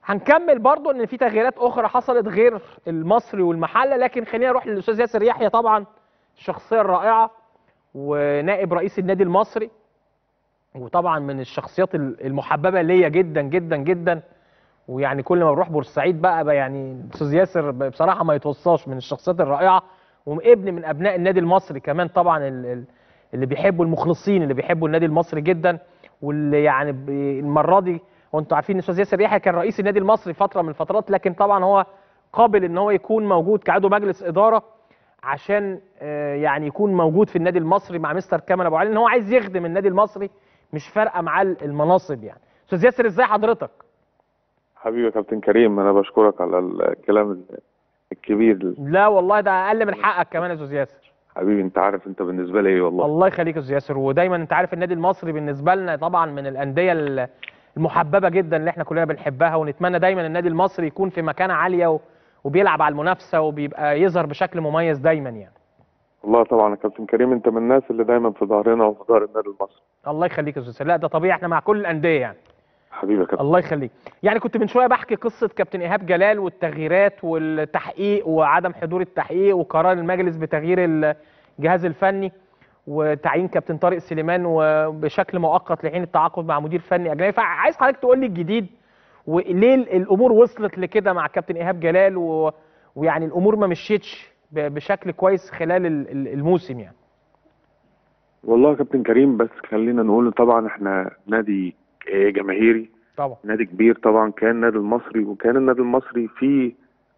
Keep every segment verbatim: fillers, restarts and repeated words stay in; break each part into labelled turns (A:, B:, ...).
A: هنكمل برضو ان في تغييرات اخرى حصلت غير المصري والمحله، لكن خلينا نروح للاستاذ ياسر يحيى. طبعا الشخصيه الرائعه ونائب رئيس النادي المصري، وطبعا من الشخصيات المحببه ليا جدا جدا جدا. ويعني كل ما بروح بورسعيد بقى, بقى يعني الاستاذ ياسر بصراحه ما يتوصاش، من الشخصيات الرائعه وابن من ابناء النادي المصري كمان طبعا، اللي بيحبوا المخلصين اللي بيحبوا النادي المصري جدا. واللي يعني المره دي، وانتم عارفين ان الاستاذ ياسر يحيى كان رئيس النادي المصري فتره من الفترات، لكن طبعا هو قابل ان هو يكون موجود كعضو مجلس اداره عشان يعني يكون موجود في النادي المصري مع مستر كامل ابو علي، ان هو عايز يخدم النادي المصري، مش فارقه معاه المناصب يعني. استاذ ياسر ازاي حضرتك؟
B: حبيبي يا كابتن كريم، انا بشكرك على الكلام الكبير.
A: لا والله ده اقل من حقك كمان يا استاذ ياسر.
B: حبيبي انت عارف انت بالنسبه لي ايه والله.
A: الله يخليك يا استاذ ياسر. ودايما انت عارف النادي المصري بالنسبه لنا طبعا من الانديه المحببه جدا اللي احنا كلنا بنحبها، ونتمنى دايما النادي المصري يكون في مكانه عاليه وبيلعب على المنافسه وبيبقى يظهر بشكل مميز دايما يعني.
B: والله طبعا يا كابتن كريم انت من الناس اللي دايما في ظهرنا وفي ظهر النادي المصري.
A: الله يخليك يا استاذ. لا ده طبيعي، احنا مع كل الانديه يعني.
B: حبيبي يا كابتن.
A: الله يخليك. يعني كنت من شويه بحكي قصه كابتن ايهاب جلال والتغييرات والتحقيق وعدم حضور التحقيق وقرار المجلس بتغيير الجهاز الفني وتعيين كابتن طارق سليمان وبشكل مؤقت لحين التعاقد مع مدير فني اجنبي. فعايز حضرتك تقول لي الجديد وليه الامور وصلت لكده مع كابتن ايهاب جلال و... ويعني الامور ما مشيتش بشكل كويس خلال الموسم يعني.
B: والله يا كابتن كريم، بس خلينا نقول طبعا احنا نادي جماهيري
A: طبعا،
B: نادي كبير طبعا، كان النادي المصري وكان النادي المصري فيه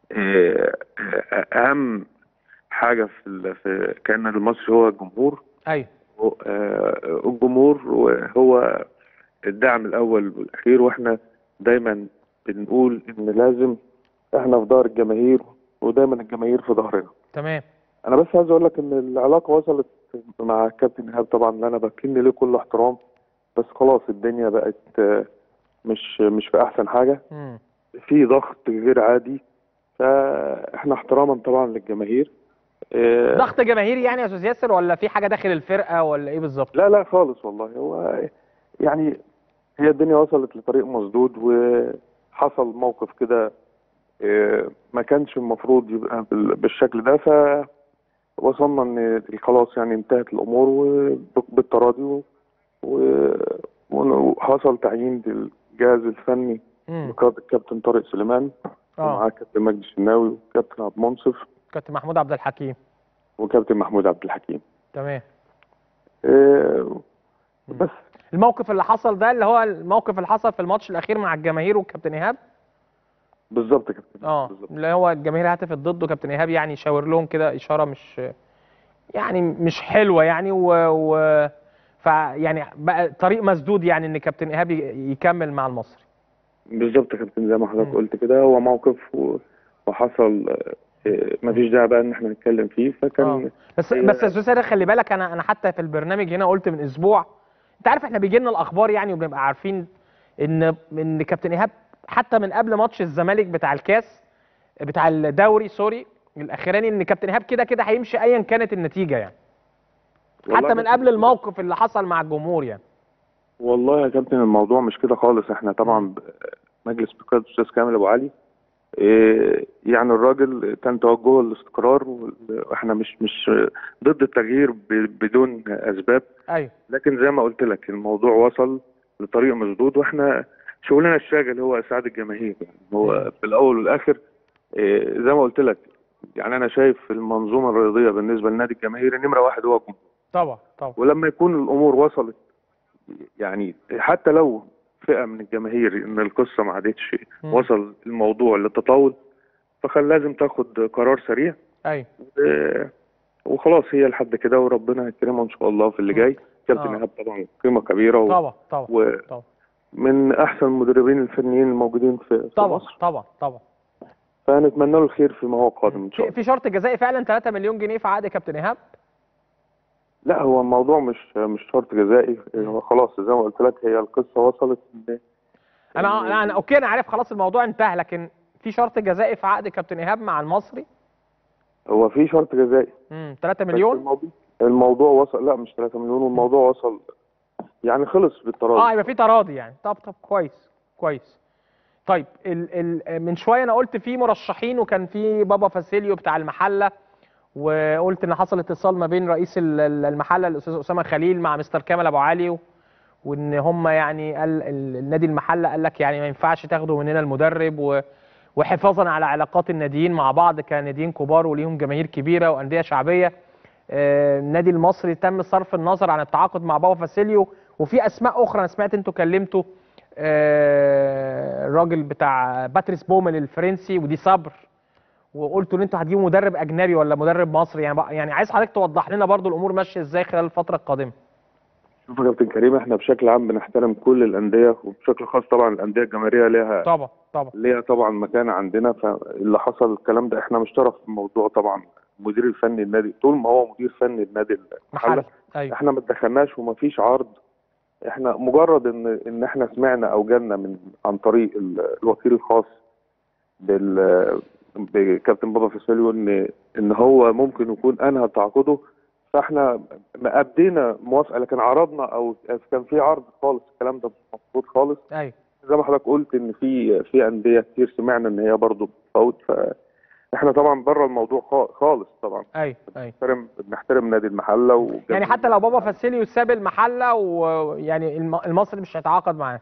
B: اهم حاجه في, في كان النادي المصري هو الجمهور.
A: ايوه
B: الجمهور هو الدعم الاول والاخير، واحنا دايما بنقول ان لازم احنا في ظهر الجماهير ودايما الجماهير في ظهرنا.
A: تمام.
B: انا بس عايز اقول لك ان العلاقه وصلت مع الكابتن ايهاب طبعا اللي انا بكن ليه كل احترام، بس خلاص الدنيا بقت مش مش في احسن حاجه.
A: م.
B: في ضغط غير عادي، فاحنا احتراما طبعا للجماهير.
A: ضغط جماهيري يعني يا استاذ ياسر، ولا في حاجه داخل الفرقه ولا ايه بالظبط؟
B: لا لا خالص والله. هو يعني هي الدنيا وصلت لطريق مسدود وحصل موقف كده ما كانش المفروض يبقى بالشكل ده، فوصلنا ان خلاص يعني انتهت الامور بالتراضي، وحصل تعيين للجهاز الفني بقياده الكابتن طارق سليمان ومعاه كابتن مجدي الشناوي وكابتن عبد المنصف
A: كابتن محمود عبد الحكيم
B: وكابتن محمود عبد الحكيم.
A: تمام.
B: إيه بس
A: الموقف اللي حصل ده اللي هو الموقف اللي حصل في الماتش الاخير مع الجماهير والكابتن ايهاب.
B: بالظبط يا كابتن.
A: اه اللي هو الجماهير هتفت ضده، كابتن ايهاب يعني شاور لهم كده اشاره مش يعني مش حلوه يعني، و, و... ف يعني بقى طريق مسدود يعني ان كابتن ايهاب يكمل مع المصري.
B: بالظبط يا كابتن، زي ما حضرتك قلت كده، هو موقف و... وحصل ما فيش داعي بقى ان احنا نتكلم فيه. فكان
A: آه. بس بس يا استاذ ساري خلي بالك، انا انا حتى في البرنامج هنا قلت من اسبوع، انت عارف احنا بيجي لنا الاخبار يعني وبنبقى عارفين ان ان كابتن ايهاب حتى من قبل ماتش الزمالك بتاع الكاس بتاع الدوري سوري الاخراني، ان كابتن ايهاب كده كده هيمشي ايا كانت النتيجه يعني، حتى من قبل الموقف اللي حصل مع الجمهور يعني.
B: والله يا كابتن الموضوع مش كده خالص. احنا طبعا مجلس بقياده الاستاذ كامل ابو علي، إيه يعني الراجل كان توجهه الاستقرار، واحنا مش مش ضد التغيير بدون اسباب.
A: ايوه.
B: لكن زي ما قلت لك الموضوع وصل لطريق مسدود، واحنا شغلنا الشاغل هو اسعاد الجماهير يعني. هو في الاول والاخر إيه زي ما قلت لك، يعني انا شايف المنظومه الرياضيه بالنسبه للنادي الجماهيري نمره واحد هو الجمهور.
A: طبعا طبعا.
B: ولما يكون الامور وصلت يعني حتى لو فئه من الجماهير ان القصه ما عادتش وصل الموضوع للتطاول، فكان لازم تاخد قرار سريع.
A: ايوه.
B: وخلاص هي لحد كده، وربنا يكرمه ان شاء الله في اللي جاي. كابتن ايهاب طبعا قيمه كبيره و...
A: طبعا طبعا
B: و...
A: طبعا
B: من احسن المدربين الفنيين الموجودين في, في
A: طبعا
B: مصر.
A: طبعا طبعا.
B: فنتمنى له الخير فيما هو قادم ان شاء الله.
A: في شرط جزائي فعلا ثلاثة مليون جنيه في عقد كابتن ايهاب؟
B: لا هو الموضوع مش مش شرط جزائي، هو خلاص زي ما قلت لك هي القصه وصلت ان
A: انا انا اوكي انا عارف خلاص الموضوع انتهى، لكن في شرط جزائي في عقد كابتن ايهاب مع المصري؟
B: هو في شرط جزائي.
A: امم ثلاثة مليون.
B: الموضوع, الموضوع وصل، لا مش ثلاثة مليون، والموضوع وصل يعني خلص بالتراضي.
A: اه يبقى في تراضي يعني. طب طب كويس كويس. طيب ال ال من شويه انا قلت في مرشحين، وكان في بابا فاسيليو بتاع المحله، وقلت ان حصل اتصال ما بين رئيس ال- ال- المحله الاستاذ اسامه خليل مع مستر كامل ابو علي، و- وان هم يعني قال ال- النادي المحله قال لك يعني ما ينفعش تاخدوا مننا المدرب، و وحفاظا على علاقات الناديين مع بعض كناديين كبار وليهم جماهير كبيره وانديه شعبيه. آه، النادي المصري تم صرف النظر عن التعاقد مع بابا فاسيليو، وفي اسماء اخرى انا سمعت انتوا كلمتوا آه، الراجل بتاع باتريس بومل الفرنسي ودي صبر، وقلتوا ان انتوا هتجيبوا مدرب اجنبي ولا مدرب مصري، يعني بقى يعني عايز حضرتك توضح لنا برضو الامور ماشيه ازاي خلال الفتره القادمه.
B: شوف يا كابتن كريم، احنا بشكل عام بنحترم كل الانديه، وبشكل خاص طبعا الانديه الجماهيريه ليها
A: طبعا طبعا
B: ليها طبعا مكانه عندنا. فاللي حصل الكلام ده احنا مش طرف في الموضوع طبعا. المدير الفني النادي طول ما هو مدير فني النادي
A: محل.
B: المحله،
A: ايوه.
B: احنا ما اتدخلناش وما فيش عرض. احنا مجرد ان ان احنا سمعنا او جالنا من عن طريق ال- الوكيل الخاص بال بكابتن بابا فاسيليو ان ان هو ممكن يكون انهى تعاقده، فاحنا ما ابدينا موافقه، لكن عرضنا او كان في عرض خالص. الكلام ده مش مظبوط خالص.
A: ايوه.
B: زي ما حضرتك قلت ان في في انديه كتير سمعنا ان هي برضه بتفوت، فاحنا طبعا بره الموضوع خا- خالص طبعا.
A: ايوه. ايوه.
B: بنحترم بنحترم نادي المحله،
A: يعني حتى لو بابا فاسيليو ساب المحله ويعني الم- المصري مش هيتعاقد معاه.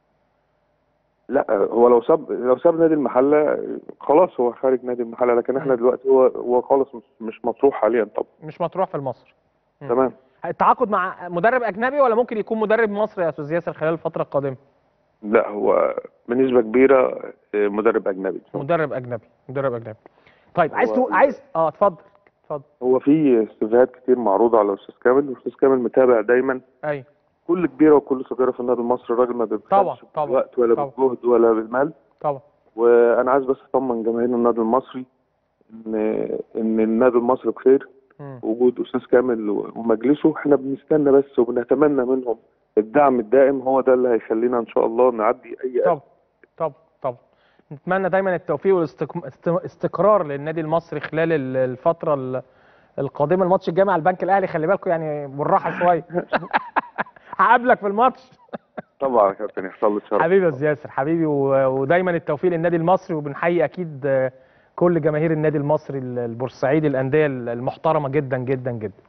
B: لا، هو لو ساب لو ساب نادي المحله خلاص هو خارج نادي المحله، لكن احنا
A: مم.
B: دلوقتي هو هو خالص مش مش مطروح حاليا طبعا.
A: مش مطروح في المصري. مم.
B: تمام.
A: التعاقد مع مدرب اجنبي ولا ممكن يكون مدرب مصري يا استاذ ياسر خلال الفتره القادمه؟
B: لا، هو بنسبه كبيره مدرب اجنبي.
A: مدرب اجنبي. مدرب اجنبي. طيب عايز
B: هو
A: تقول عايز اه اتفضل اتفضل.
B: هو في استفهامات كتير معروضه على الاستاذ كامل، والاستاذ كامل متابع دايما
A: ايوه.
B: كل كبيره وكل صغيره في النادي المصري. الراجل ما
A: طبعا
B: بيبخلش
A: طبعا
B: بالوقت ولا
A: طبعا
B: بالجهد ولا بالمال.
A: طبعا.
B: وانا عايز بس اطمن جماهير النادي المصري ان ان النادي المصري بخير.
A: مم.
B: وجود استاذ كامل ومجلسه، احنا بنستنى بس وبنتمنى منهم الدعم الدائم، هو ده اللي هيخلينا ان شاء الله نعدي اي
A: طبعا طبعا طبعا. نتمنى دايما التوفيق والاستقرار للنادي المصري خلال ال- الفتره ال- القادمه. الماتش الجاي مع البنك الاهلي خلي بالكم يعني بالراحه شويه. هقابلك في الماتش.
B: طبعا يا كابتن، يحصل لي شرف.
A: حبيبي يا استاذ ياسر حبيبي، و- ودايما التوفيق للنادي المصري، وبنحيي اكيد آه، كل جماهير النادي المصري ال- البورسعيدي، الانديه المحترمه جدا جدا جدا.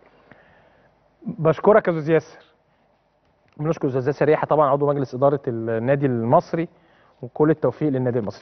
A: بشكرك يا استاذ ياسر. بنشكر استاذ ياسر ريحه طبعا عضو مجلس اداره النادي المصري، وكل التوفيق للنادي المصري.